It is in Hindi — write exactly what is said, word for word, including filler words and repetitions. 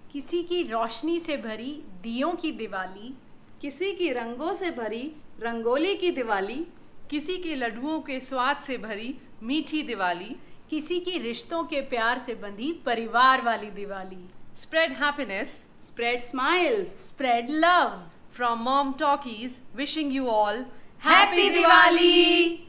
किसी की रोशनी से भरी दियों की दिवाली, किसी की रंगों से भरी रंगोली की दिवाली, किसी के लड्डुओं के स्वाद से भरी मीठी दिवाली, किसी की रिश्तों के प्यार से बंधी परिवार वाली Diwali. Spread happiness, spread smiles, spread love. From Mom Talkies, wishing you all Happy Diwali!